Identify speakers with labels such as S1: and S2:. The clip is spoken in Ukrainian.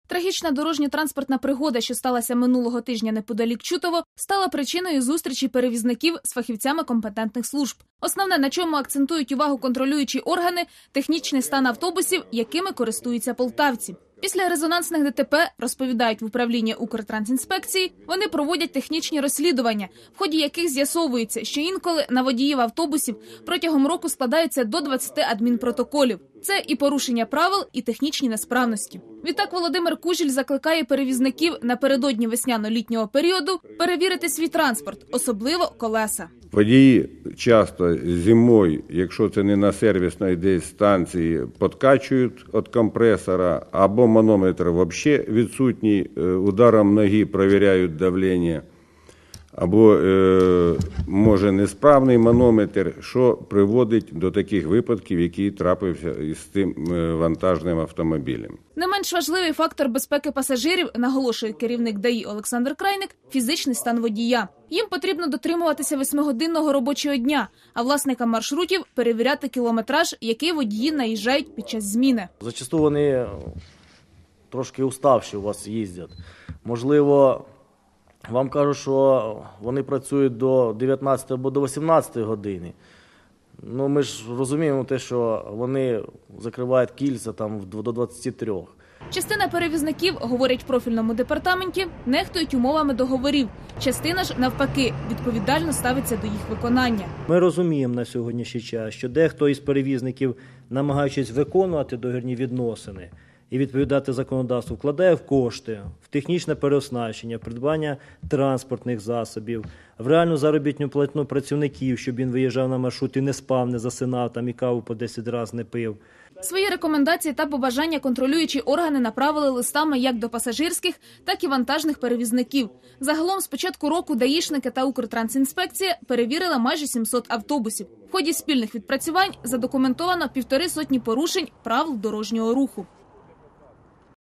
S1: Трагічна дорожньо-транспортна пригода, що сталася минулого тижня неподалік Чутово, стала причиною зустрічі перевізників з фахівцями компетентних служб. Основне, на чому акцентують увагу контролюючі органи – технічний стан автобусів, якими користуються полтавці. Після резонансних ДТП, розповідають в управлінні Укртрансінспекції, вони проводять технічні розслідування, в ході яких з'ясовується, що інколи на водіїв автобусів протягом року складаються до 20 адмінпротоколів. Це і порушення правил, і технічні несправності. Відтак Володимир Кужіль закликає перевізників напередодні весняно-літнього періоду перевірити свій транспорт, особливо колеса.
S2: Водії часто зимою, якщо це не на сервісній десь станції, підкачують від компресора, або манометр взагалі відсутній, ударом ноги перевіряють давлення, або, може, несправний манометр, що приводить до таких випадків, які трапився із тим вантажним автомобілем.
S1: Не менш важливий фактор безпеки пасажирів, наголошує керівник ДАІ Олександр Крайник – фізичний стан водія. Їм потрібно дотримуватися 8-годинного робочого дня, а власникам маршрутів – перевіряти кілометраж, який водії наїжджають під час зміни.
S3: Зачасту вони трошки уставші у вас їздять. Можливо, вам кажуть, що вони працюють до 19 або до 18 години. Ну, ми ж розуміємо те, що вони закривають кільця там до 23.
S1: Частина перевізників, говорять в профільному департаменті, нехтують умовами договорів. Частина ж, навпаки, відповідально ставиться до їх виконання.
S4: Ми розуміємо на сьогоднішній час, що дехто із перевізників, намагаючись виконувати договірні відносини і відповідати законодавству, вкладає в кошти, в технічне переоснащення, придбання транспортних засобів, в реальну заробітну платню працівників, щоб він виїжджав на маршрут і не спав, не засинав там і каву по 10 разів не пив.
S1: Свої рекомендації та побажання контролюючі органи направили листами як до пасажирських, так і вантажних перевізників. Загалом з початку року даїшники та Укртрансінспекція перевірили майже 700 автобусів. В ході спільних відпрацювань задокументовано 150 порушень правил дорожнього руху.